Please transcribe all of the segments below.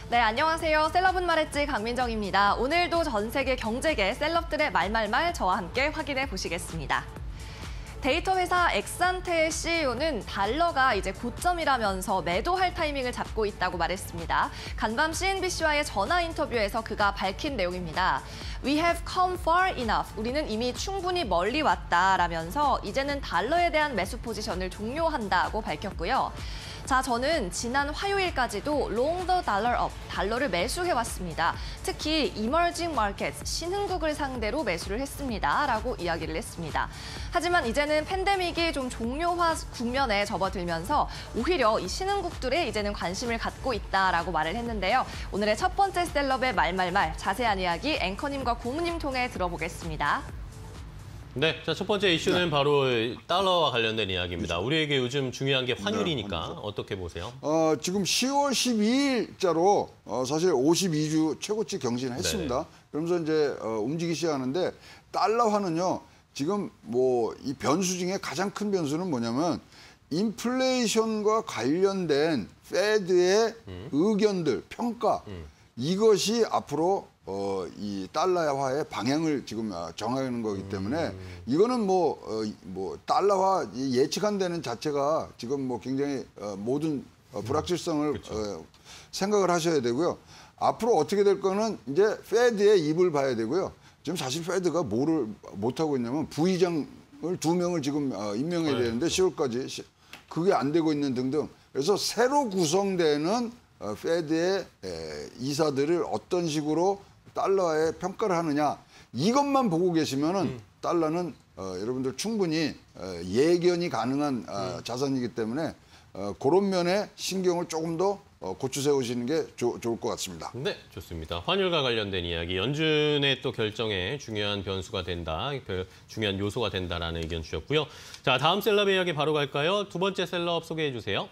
네, 안녕하세요. 셀럽은 말했지 강민정입니다. 오늘도 전 세계 경제계 셀럽들의 말말말 저와 함께 확인해 보시겠습니다. 데이터 회사 엑산테의 CEO는 달러가 이제 고점이라면서 매도할 타이밍을 잡고 있다고 말했습니다. 간밤 CNBC와의 전화 인터뷰에서 그가 밝힌 내용입니다. We have come far enough. 우리는 이미 충분히 멀리 왔다라면서 이제는 달러에 대한 매수 포지션을 종료한다고 밝혔고요. 자, 저는 지난 화요일까지도 long the dollar up, 달러를 매수해왔습니다. 특히 emerging markets, 신흥국을 상대로 매수를 했습니다. 라고 이야기를 했습니다. 하지만 이제는 팬데믹이 좀 종료화 국면에 접어들면서 오히려 이 신흥국들에 이제는 관심을 갖고 있다라고 말을 했는데요. 오늘의 첫 번째 셀럽의 말말말, 자세한 이야기 앵커님과 고문님 통해 들어보겠습니다. 네, 자, 첫 번째 이슈는 바로 달러와 관련된 이야기입니다. 우리에게 요즘 중요한 게 환율이니까 어떻게 보세요? 지금 10월 12일자로 사실 52주 최고치 경신했습니다. 네네. 그러면서 이제 움직이기 시작하는데 달러화는요. 지금 뭐 이 변수 중에 가장 큰 변수는 뭐냐면 인플레이션과 관련된 페드의 의견들, 평가 이것이 앞으로 이 달러화의 방향을 지금 정하는 거기 때문에 이거는 뭐 달러화 예측한다는 자체가 지금 뭐 굉장히 모든 불확실성을 생각을 하셔야 되고요. 앞으로 어떻게 될 거는 이제 페드의 입을 봐야 되고요. 지금 사실 페드가 뭐를 못 하고 있냐면 부의장을 2명을 지금 임명해야 되는데 10월까지 그게 안 되고 있는 등등. 그래서 새로 구성되는 페드의 이사들을 어떤 식으로 달러에 평가를 하느냐 이것만 보고 계시면은 달러는 여러분들 충분히 예견이 가능한 자산이기 때문에 그런 면에 신경을 조금 더 고추 세우시는 게 좋을 것 같습니다. 네, 좋습니다. 환율과 관련된 이야기, 연준의 또 결정에 중요한 변수가 된다, 중요한 요소가 된다라는 의견 주셨고요. 자, 다음 셀럽의 이야기 바로 갈까요? 두 번째 셀럽 소개해 주세요.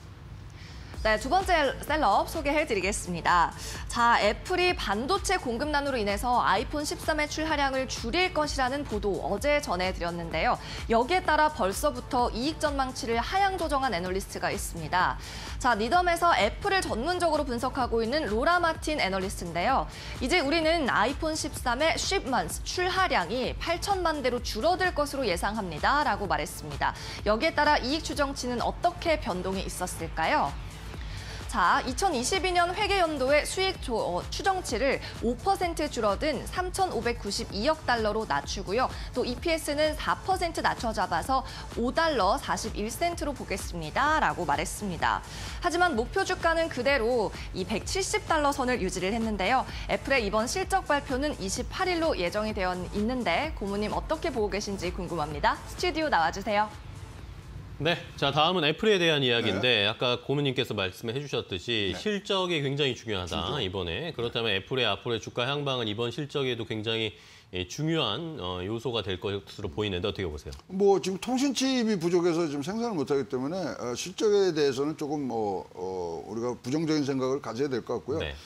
네, 두 번째 셀럽 소개해드리겠습니다. 자, 애플이 반도체 공급난으로 인해서 아이폰 13의 출하량을 줄일 것이라는 보도 어제 전해드렸는데요. 여기에 따라 벌써부터 이익 전망치를 하향 조정한 애널리스트가 있습니다. 자, 니덤에서 애플을 전문적으로 분석하고 있는 로라 마틴 애널리스트인데요. 이제 우리는 아이폰 13의 shipments, 출하량이 8천만 대로 줄어들 것으로 예상합니다. 라고 말했습니다. 여기에 따라 이익 추정치는 어떻게 변동이 있었을까요? 자, 2022년 회계연도의 수익 추정치를 5% 줄어든 3,592억 달러로 낮추고요. 또 EPS는 4% 낮춰 잡아서 5달러 41센트로 보겠습니다. 라고 말했습니다. 하지만 목표 주가는 그대로 이 170달러 선을 유지를 했는데요. 애플의 이번 실적 발표는 28일로 예정이 되어 있는데 고모님 어떻게 보고 계신지 궁금합니다. 스튜디오 나와주세요. 네, 자, 다음은 애플에 대한 이야기인데 아까 고문님께서 말씀해 주셨듯이 실적이 굉장히 중요하다, 이번에. 그렇다면 애플의 앞으로의 주가 향방은 이번 실적에도 굉장히 중요한 요소가 될 것으로 보이는데 어떻게 보세요? 뭐 지금 통신칩이 부족해서 지금 생산을 못하기 때문에 실적에 대해서는 조금 우리가 부정적인 생각을 가져야 될 것 같고요. 네.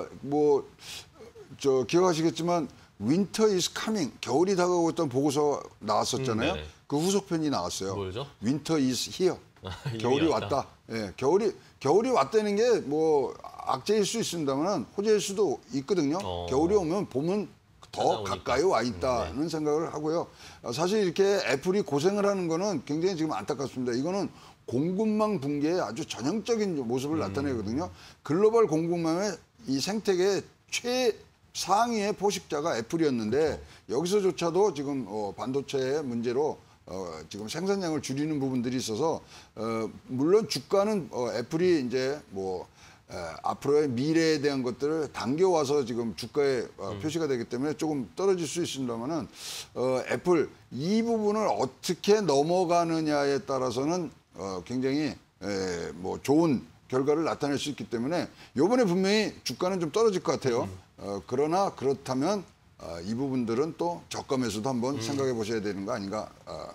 기억하시겠지만 Winter is coming, 겨울이 다가오고 있다는 보고서 나왔었잖아요. 그 후속편이 나왔어요. 뭐죠? Winter is here, 겨울이 왔다. 예, 겨울이 왔다는 게 뭐 악재일 수 있습니다만 호재일 수도 있거든요. 겨울이 오면 봄은 더 가까이 와 있다는 생각을 하고요. 사실 이렇게 애플이 고생을 하는 거는 굉장히 지금 안타깝습니다. 이거는 공급망 붕괴의 아주 전형적인 모습을 나타내거든요. 글로벌 공급망의 이 생태계의 최상위의 포식자가 애플이었는데 여기서조차도 지금 반도체의 문제로 지금 생산량을 줄이는 부분들이 있어서 물론 주가는 애플이 이제 뭐 앞으로의 미래에 대한 것들을 당겨와서 지금 주가에 표시가 되기 때문에 조금 떨어질 수 있습니다만은 애플 이 부분을 어떻게 넘어가느냐에 따라서는 굉장히 뭐 좋은 결과를 나타낼 수 있기 때문에 이번에 분명히 주가는 좀 떨어질 것 같아요. 그러나 그렇다면 이 부분들은 또 저가 매수도 한번 생각해 보셔야 되는 거 아닌가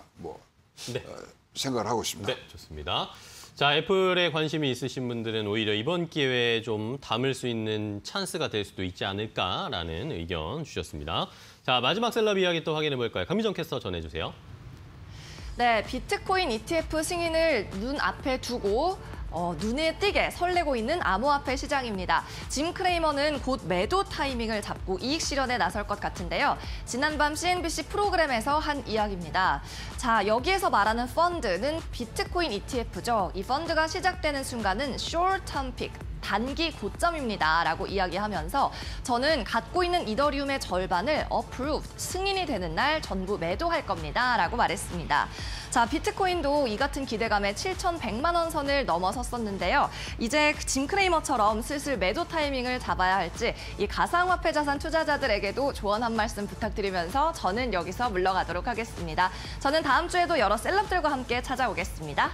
생각을 하고 있습니다. 네, 좋습니다. 자, 애플에 관심이 있으신 분들은 오히려 이번 기회에 좀 담을 수 있는 찬스가 될 수도 있지 않을까라는 의견 주셨습니다. 자, 마지막 셀럽 이야기 또 확인해 볼까요? 강미정 캐스터 전해주세요. 네, 비트코인 ETF 승인을 눈앞에 두고 눈에 띄게 설레고 있는 암호화폐 시장입니다. 짐 크레이머는 곧 매도 타이밍을 잡고 이익 실현에 나설 것 같은데요. 지난밤 CNBC 프로그램에서 한 이야기입니다. 자, 여기에서 말하는 펀드는 비트코인 ETF죠. 이 펀드가 시작되는 순간은 short-term peak, 단기 고점입니다. 라고 이야기하면서 저는 갖고 있는 이더리움의 절반을 approved, 승인이 되는 날 전부 매도할 겁니다. 라고 말했습니다. 자, 비트코인도 이 같은 기대감에 7,100만 원 선을 넘어섰었는데요. 이제 짐 크레이머처럼 슬슬 매도 타이밍을 잡아야 할지 이 가상화폐 자산 투자자들에게도 조언 한 말씀 부탁드리면서 저는 여기서 물러가도록 하겠습니다. 저는 다음 주에도 여러 셀럽들과 함께 찾아오겠습니다.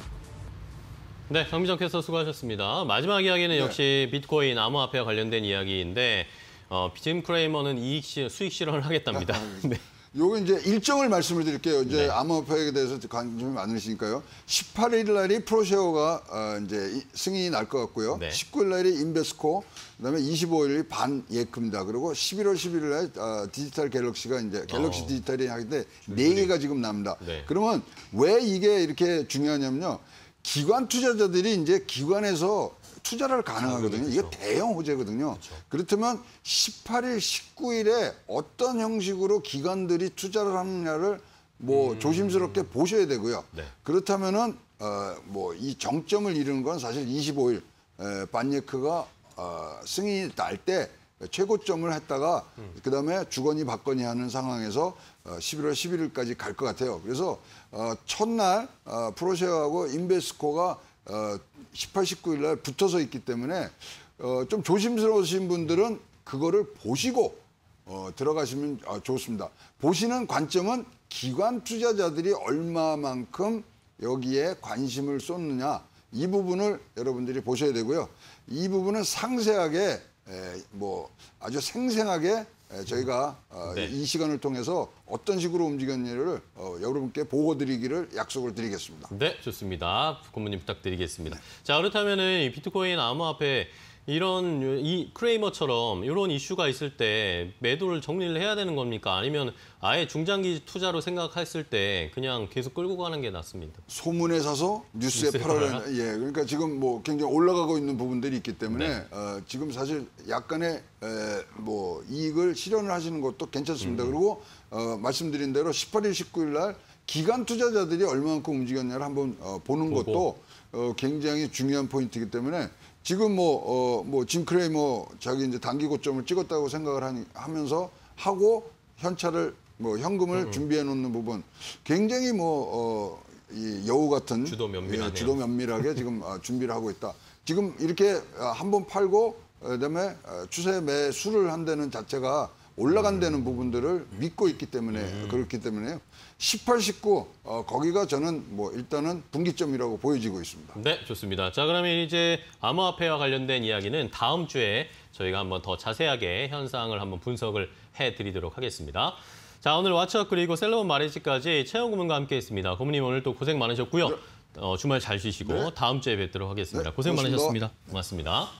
네, 강미정 캐스터 수고하셨습니다. 마지막 이야기는 역시 비트코인 암호화폐와 관련된 이야기인데 짐 크레이머는 수익 실현을 하겠답니다. 네. 요거 이제 일정을 말씀을 드릴게요. 이제 암호화폐에 대해서 관심이 많으시니까요. 18일 날이 프로쉐어가 이제 승인이 날 것 같고요. 19일 날이 인베스코, 그다음에 25일이 반 예크입니다. 그리고 11월 11일 날 디지털 갤럭시가 이제 갤럭시 디지털이 하는데 4개가 지금 납니다. 그러면 왜 이게 이렇게 중요하냐면요. 기관 투자자들이 이제 기관에서 투자를 가능하거든요. 이게 대형 호재거든요. 그렇다면 18일, 19일에 어떤 형식으로 기관들이 투자를 하느냐를 뭐 조심스럽게 보셔야 되고요. 그렇다면은 뭐 이 정점을 이루는 건 사실 25일 반예크가 승인이 날 때 최고점을 했다가 그다음에 주거니 받거니 하는 상황에서 11월 11일까지 갈 것 같아요. 그래서 첫날 프로쉐어하고 인베스코가 18, 19일 날 붙어서 있기 때문에 좀 조심스러우신 분들은 그거를 보시고 들어가시면 좋습니다. 보시는 관점은 기관 투자자들이 얼마만큼 여기에 관심을 쏟느냐 이 부분을 여러분들이 보셔야 되고요. 이 부분은 상세하게 뭐 아주 생생하게 저희가 이 시간을 통해서 어떤 식으로 움직였냐를 여러분께 보고드리기를 약속을 드리겠습니다. 네, 좋습니다. 고문님 부탁드리겠습니다. 자, 그렇다면은 이 비트코인 암호화폐 이런 이 크레이머처럼 이런 이슈가 있을 때 매도를 정리를 해야 되는 겁니까? 아니면 아예 중장기 투자로 생각했을 때 그냥 계속 끌고 가는 게 낫습니다. 소문에 사서 뉴스에 팔아라. 예, 그러니까 지금 뭐 굉장히 올라가고 있는 부분들이 있기 때문에 지금 사실 약간의 뭐 이익을 실현을 하시는 것도 괜찮습니다. 그리고 말씀드린 대로 18일, 19일 날 기관 투자자들이 얼마만큼 움직였냐를 한번 보는 것도 굉장히 중요한 포인트이기 때문에 지금 짐 크레이머 자기 이제 단기 고점을 찍었다고 생각을 하면서 하고 현찰을 현금을 준비해 놓는 부분 굉장히 이 여우 같은 주도 면밀하게 지금 준비를 하고 있다. 지금 이렇게 한번 팔고 그다음에 추세 매수를 한다는 자체가 올라간다는 부분들을 믿고 있기 때문에 그렇기 때문에요. 18, 19 거기가 저는 일단은 분기점이라고 보여지고 있습니다. 네, 좋습니다. 자, 그러면 이제 암호화폐와 관련된 이야기는 다음 주에 저희가 한번 더 자세하게 현상을 한번 분석을 해드리도록 하겠습니다. 자, 오늘 왓츠업 그리고 셀러본 마레지까지 최영 고문과 함께했습니다. 고문님 오늘 또 고생 많으셨고요. 주말 잘 쉬시고 다음 주에 뵙도록 하겠습니다. 고생 많으셨습니다. 고맙습니다.